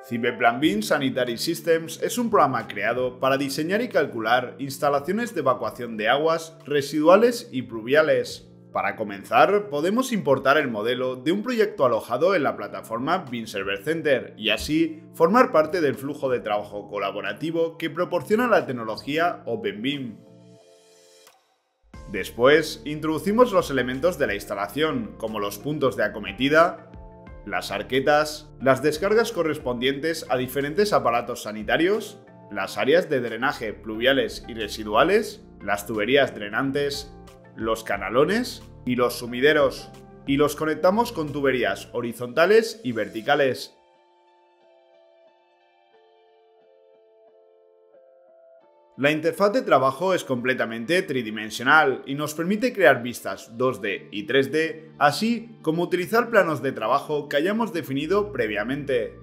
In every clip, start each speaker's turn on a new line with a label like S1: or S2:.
S1: Cibeplan BIM Sanitary Systems es un programa creado para diseñar y calcular instalaciones de evacuación de aguas residuales y pluviales. Para comenzar, podemos importar el modelo de un proyecto alojado en la plataforma BIM Server Center y así formar parte del flujo de trabajo colaborativo que proporciona la tecnología OpenBIM. Después, introducimos los elementos de la instalación, como los puntos de acometida, las arquetas, las descargas correspondientes a diferentes aparatos sanitarios, las áreas de drenaje pluviales y residuales, las tuberías drenantes, los canalones y los sumideros, y los conectamos con tuberías horizontales y verticales. La interfaz de trabajo es completamente tridimensional y nos permite crear vistas 2D y 3D, así como utilizar planos de trabajo que hayamos definido previamente.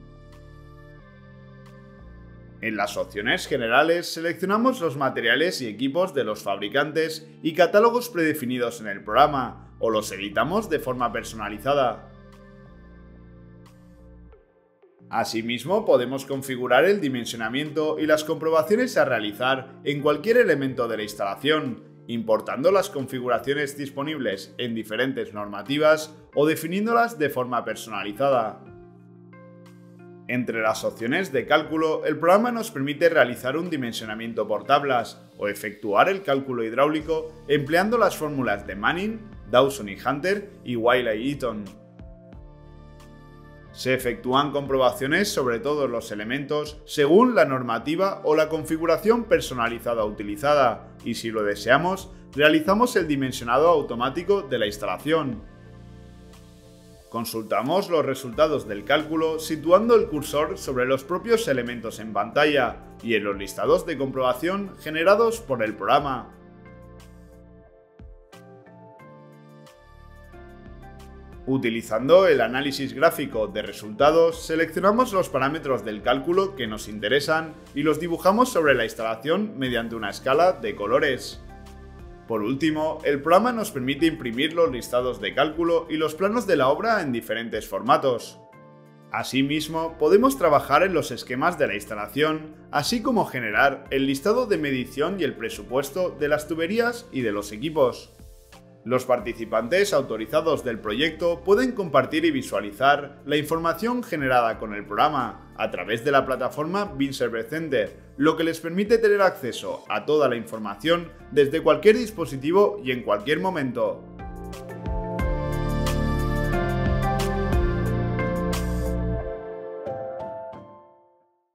S1: En las opciones generales seleccionamos los materiales y equipos de los fabricantes y catálogos predefinidos en el programa, o los editamos de forma personalizada. Asimismo, podemos configurar el dimensionamiento y las comprobaciones a realizar en cualquier elemento de la instalación, importando las configuraciones disponibles en diferentes normativas o definiéndolas de forma personalizada. Entre las opciones de cálculo, el programa nos permite realizar un dimensionamiento por tablas o efectuar el cálculo hidráulico empleando las fórmulas de Manning, Dawson y Hunter y Wiley y Eaton. Se efectúan comprobaciones sobre todos los elementos según la normativa o la configuración personalizada utilizada y, si lo deseamos, realizamos el dimensionado automático de la instalación. Consultamos los resultados del cálculo situando el cursor sobre los propios elementos en pantalla y en los listados de comprobación generados por el programa. Utilizando el análisis gráfico de resultados, seleccionamos los parámetros del cálculo que nos interesan y los dibujamos sobre la instalación mediante una escala de colores. Por último, el programa nos permite imprimir los listados de cálculo y los planos de la obra en diferentes formatos. Asimismo, podemos trabajar en los esquemas de la instalación, así como generar el listado de medición y el presupuesto de las tuberías y de los equipos. Los participantes autorizados del proyecto pueden compartir y visualizar la información generada con el programa a través de la plataforma BIM Server Center, lo que les permite tener acceso a toda la información desde cualquier dispositivo y en cualquier momento.